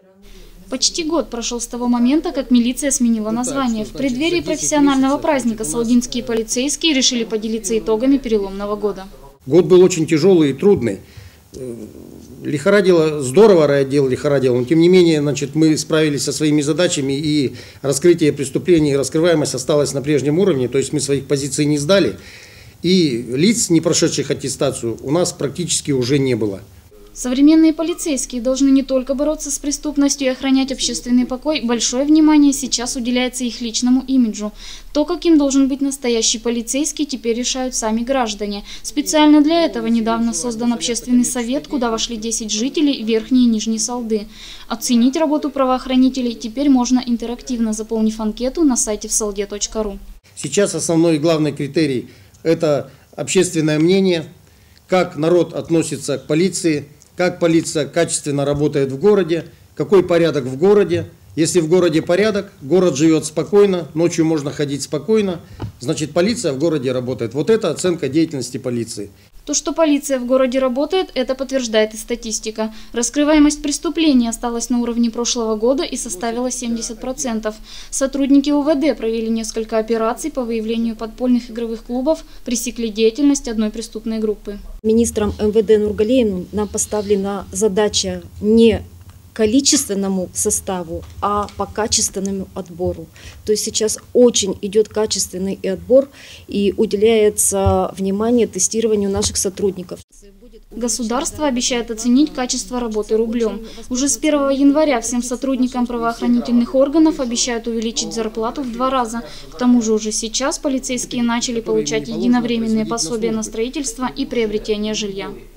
Почти год прошел с того момента, как милиция сменила название. В преддверии профессионального праздника салдинские полицейские решили поделиться итогами переломного года. Год был очень тяжелый и трудный. Лихорадило, здорово райотдел лихорадил, но тем не менее, мы справились со своими задачами, и раскрытие преступлений и раскрываемость осталась на прежнем уровне, то есть мы своих позиций не сдали, и лиц, не прошедших аттестацию, у нас практически уже не было. Современные полицейские должны не только бороться с преступностью и охранять общественный покой, большое внимание сейчас уделяется их личному имиджу. То, каким должен быть настоящий полицейский, теперь решают сами граждане. Специально для этого недавно создан общественный совет, куда вошли 10 жителей Верхней и Нижней Салды. Оценить работу правоохранителей теперь можно интерактивно, заполнив анкету на сайте вsalde.ru. Сейчас основной и главный критерий – это общественное мнение, как народ относится к полиции, как полиция качественно работает в городе, какой порядок в городе. Если в городе порядок, город живет спокойно, ночью можно ходить спокойно, значит полиция в городе работает. Вот это оценка деятельности полиции. То, что полиция в городе работает, это подтверждает и статистика. Раскрываемость преступлений осталась на уровне прошлого года и составила 70%. Сотрудники УВД провели несколько операций по выявлению подпольных игровых клубов, пресекли деятельность одной преступной группы. Министром МВД Нургалиевым нам поставлена задача не количественному составу, а по качественному отбору. То есть сейчас очень идет качественный отбор и уделяется внимание тестированию наших сотрудников. Государство обещает оценить качество работы рублем. Уже с 1 января всем сотрудникам правоохранительных органов обещают увеличить зарплату в 2 раза. К тому же уже сейчас полицейские начали получать единовременные пособия на строительство и приобретение жилья.